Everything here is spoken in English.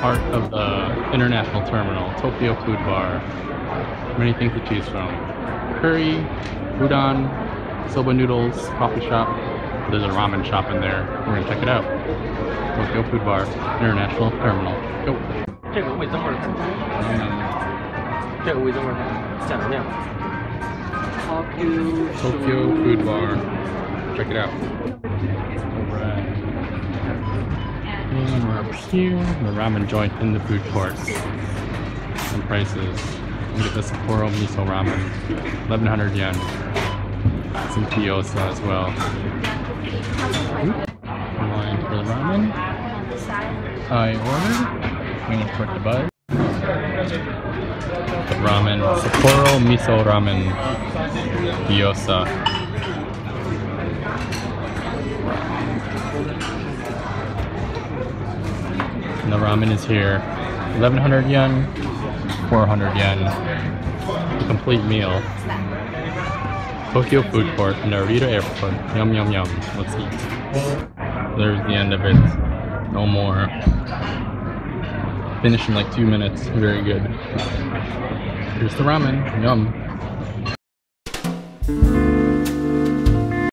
part of the international terminal, Tokyo Food Bar. Many things to choose from. Curry, udon, soba noodles, coffee shop. There's a ramen shop in there. We're gonna check it out. Tokyo Food Bar, International Terminal. Go. 这个味增味儿看，这个味增味儿看，酱油面。 Tokyo Food Bar. Check it out. Alright. And we're up here, the ramen joint in the food court. Some prices. Look at the Sapporo miso ramen, 1,100 yen. Some gyoza as well. Line for the ramen. I ordered. Waiting for it to buzz. The ramen, Sapporo miso ramen, gyoza. And the ramen is here. 1,100 yen, 400 yen. A complete meal. Tokyo Food Court, Narita Airport. Yum yum yum. Let's eat. There's the end of it. No more. Finish in like 2 minutes. Very good. Here's the ramen. Yum.